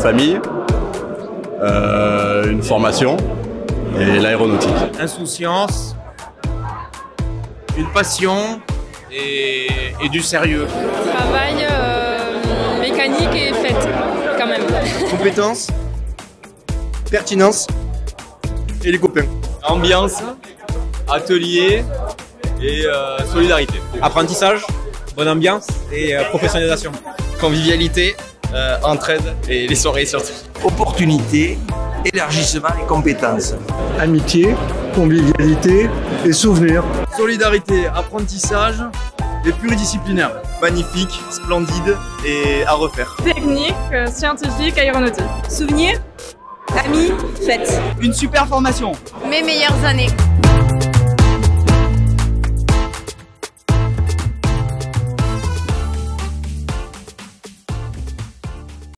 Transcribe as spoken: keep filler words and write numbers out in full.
famille, euh, une formation et l'aéronautique. Insouciance, une passion et, et du sérieux. Travail, euh, mécanique et fête, quand même. Compétences, pertinence et les copains. Ambiance, atelier et euh, solidarité. Apprentissage, bonne ambiance et euh, professionnalisation. Convivialité, euh, entraide et les soirées surtout. Opportunité, élargissement et compétences. Amitié, convivialité et souvenirs. Solidarité, apprentissage et pluridisciplinaire. Magnifique, splendide et à refaire. Technique, euh, scientifique, aéronautique. Souvenirs, amis, fêtes. Une super formation. Mes meilleures années.